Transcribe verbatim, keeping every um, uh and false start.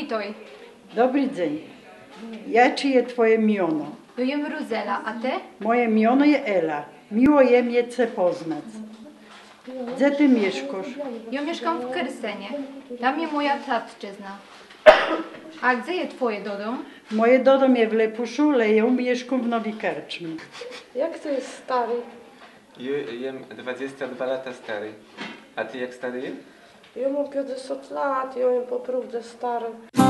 Witoj. Dobry dzień. Jakie jest twoje miono? Ja jem Ruzela, a ty? Moje miono jest Ela. Miło je mnie chce poznać. Gdzie ty mieszkasz? Ja mieszkam w Kyrsenie. Tam jest moja tatczyzna. A gdzie jest twoje dodom? Moje dodom jest w Lepuszu, ale ja mieszkam w Nowej Karczmie. Jak to jest stary? Ja jem dwadzieścia dwa lata stary. A ty jak stary jest? Ja mam pięćdziesiąt lat, ja jem po prostu stary.